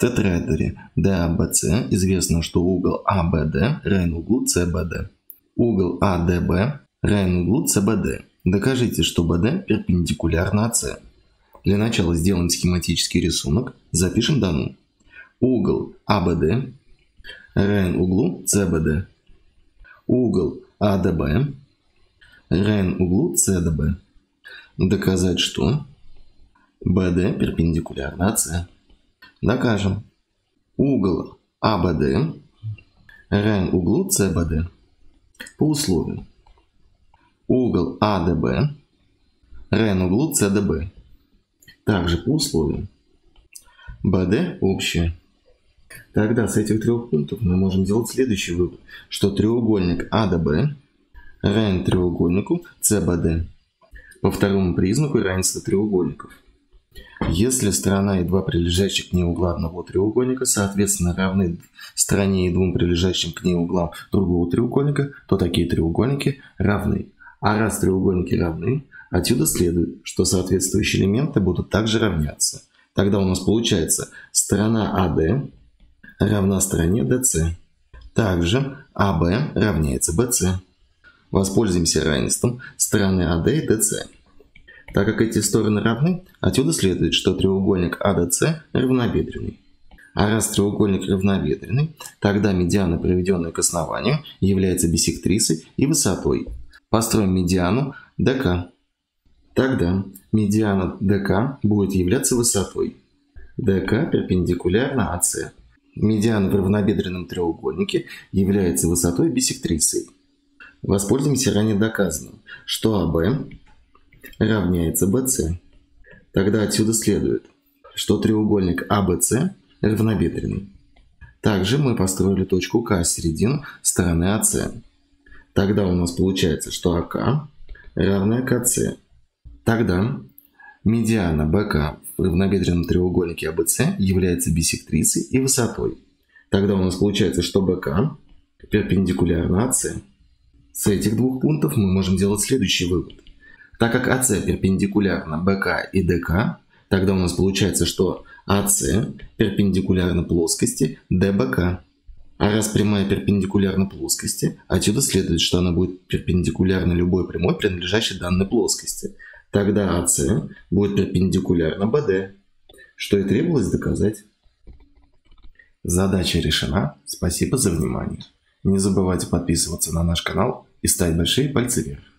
тетраэдере DABC известно, что угол ABD равен углу CBD. Угол ADB равен углу CBD. Докажите, что BD перпендикулярно AC. Для начала сделаем схематический рисунок. Запишем данные. Угол ABD равен углу CBD. Угол ADB равен углу CDB. Доказать, что BD перпендикулярно AC. Докажем. Угол ABD равен углу CBD. По условию. Угол ADB равен углу CDB. Также по условию. BD общее. Тогда с этих трех пунктов мы можем сделать следующий вывод, что треугольник ADB равен треугольнику CBD по второму признаку равенства треугольников. Если сторона и два прилежащих к ней угла одного треугольника, соответственно, равны стороне и двум прилежащим к ней углам другого треугольника, то такие треугольники равны. А раз треугольники равны, отсюда следует, что соответствующие элементы будут также равняться. Тогда у нас получается сторона AD равна стороне DC. Также AB равняется BC. Воспользуемся равенством стороны AD и DC. Так как эти стороны равны, отсюда следует, что треугольник ADC равнобедренный. А раз треугольник равнобедренный, тогда медиана, приведенная к основанию, является биссектрисой и высотой. Построим медиану ДК. Тогда медиана ДК будет являться высотой. ДК перпендикулярна АС. Медиана в равнобедренном треугольнике является высотой биссектрисой. Воспользуемся ранее доказанным, что АБ равняется BC. Тогда отсюда следует, что треугольник ABC равнобедренный. Также мы построили точку К середину стороны АС. Тогда у нас получается, что АК равная КС. Тогда медиана БК в равнобедренном треугольнике ABC является биссектрисой и высотой. Тогда у нас получается, что БК перпендикулярна АС. С этих двух пунктов мы можем делать следующий вывод. Так как АС перпендикулярна БК и ДК, тогда у нас получается, что АС перпендикулярна плоскости ДБК. А раз прямая перпендикулярна плоскости, отсюда следует, что она будет перпендикулярна любой прямой, принадлежащей данной плоскости. Тогда АС будет перпендикулярна БД, что и требовалось доказать. Задача решена. Спасибо за внимание. Не забывайте подписываться на наш канал и ставить большие пальцы вверх.